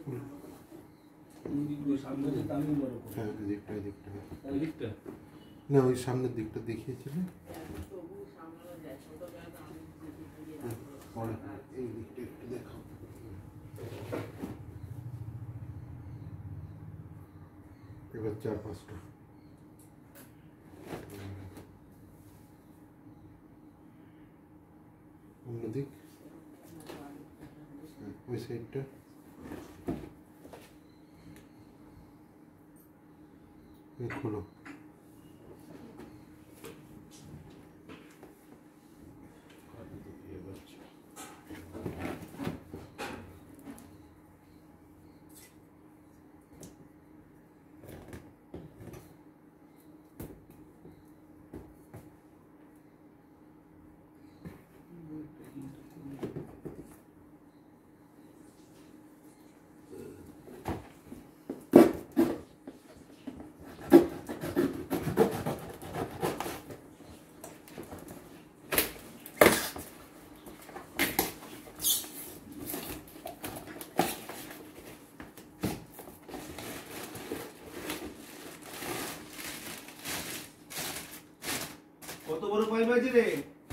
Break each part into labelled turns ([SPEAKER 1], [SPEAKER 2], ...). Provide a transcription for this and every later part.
[SPEAKER 1] হ্যাঁ দিকটা না, ওই সামনের দিকটা দেখিয়েছিলে, এই দিকটা একটু দেখাও। এবার 4-5টা অন্যদিক, ওই সাইডটা খোলো।
[SPEAKER 2] কত বড় পাইপ আছে রে?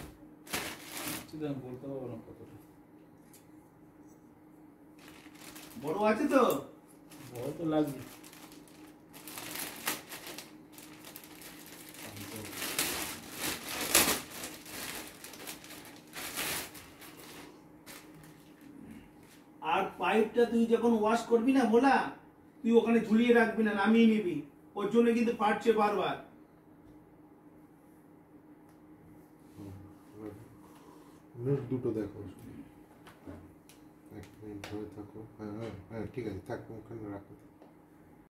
[SPEAKER 3] বলতে পারবো না কতটা
[SPEAKER 2] বড় আছে তো?
[SPEAKER 3] বড় তো লাগবে।
[SPEAKER 2] আর পাইপটা তুই যখন ওয়াশ করবি না মোলা, তুই ওখানে ঝুলিয়ে রাখবি না, নামিয়ে নিবি, ওর জন্য কিন্তু ফাটছে বারবার।
[SPEAKER 1] দুটো দেখো, 1 মিনিট ধরে থাকো। হ্যাঁ হ্যাঁ হ্যাঁ, ঠিক আছে, থাকো ওখানে রাখো।